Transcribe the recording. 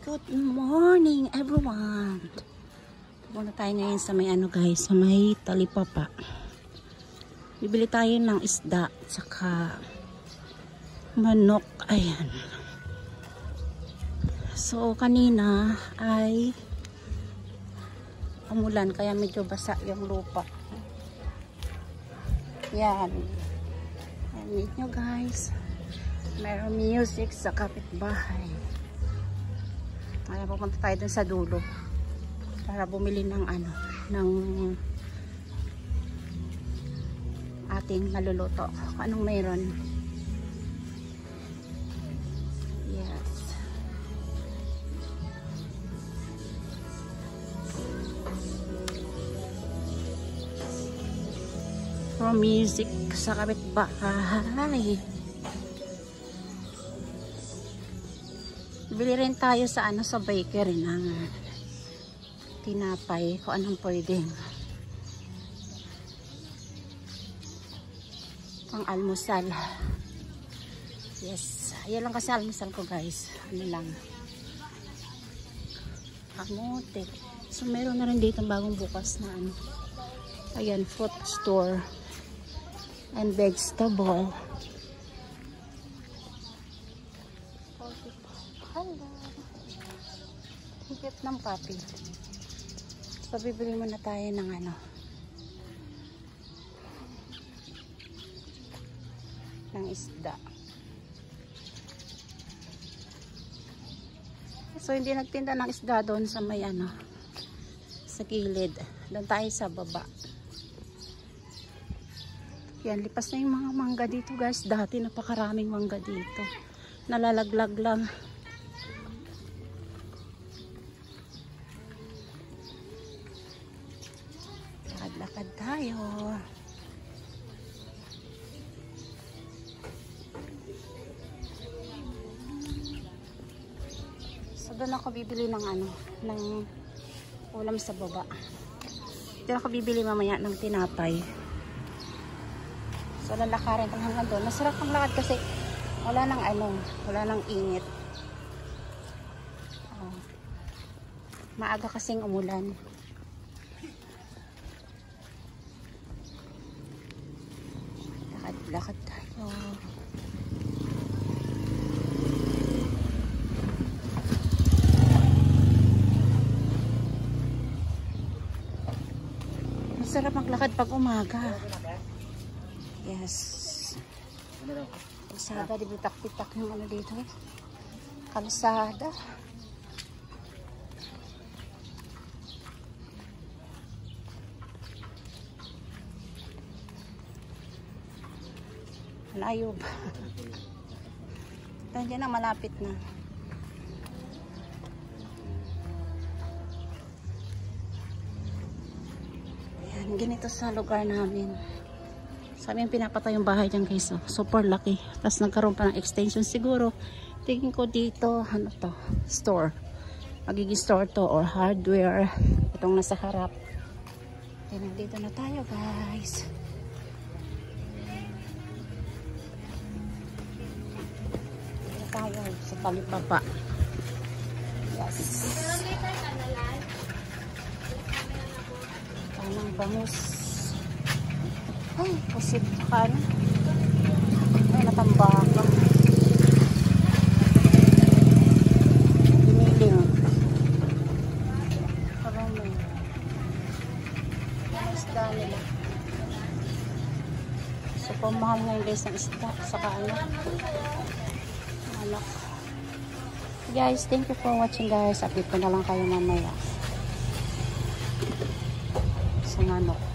Good morning everyone. Pupunta tayo ngayon sa may ano guys, sa may talipapa. Bibili tayo ng isda tsaka manok. Ayan. So kanina ay umulan kaya medyo basa yung lupa. Yan. Meet nyo guys. Meron music sa kapitbahay. Kaya pupunta tayo dun sa dulo para bumili ng ano, ng ating maluluto. Anong mayroon? Yes. From music sa kapitbahay. Bili rin tayo sa ano, sa bakery ng tinapay kung anong pwedeng pang almusal. Yes, ayan lang kasi almusal ko guys. Ano lang, kamote. So meron na rin dito bagong bukas na ano, ayan, fruit store and vegetable. Higit ng papi. So bibili muna tayo ng ano, ng isda. So hindi nagtinda ng isda doon sa may ano, sa gilid. Doon tayo sa baba. Yan, lipas na yung mga mangga dito guys. Dati napakaraming mangga dito. Nalalaglag lang. Lakad tayo. So doon ako bibili ng ano, ng ulam sa baba. Doon ako bibili mamaya ng tinapay. So lalakarin ko hanggang doon. Masarap ang lakad kasi wala nang ano, wala nang init. Oh. Maaga kasing umulan. Lakad tayo. Masarap maglakad pag umaga. Yes. Kalsada, di bitak-bitak yung ano dito. Kalsada. Layo ba? Nandiyan na, malapit na. Ayan, ganito sa lugar namin. Sa amin pinapatay yung bahay dyan guys. Super laki. Tapos nagkaroon pa ng extension siguro. Tingin ko dito, ano to? Store. Magiging store to or hardware. Itong nasa harap. Ayan, dito na tayo guys. Tayo sa talipapa. Yes. Tanang bangus. Ay, pusit ka na. Ay, natambaka. Giniling. Parang may isda nila. So, pamahal ngayon guys ng isda. Saka ano, anak. Guys, thank you for watching guys. Update ko na lang kayo mamaya sa manok.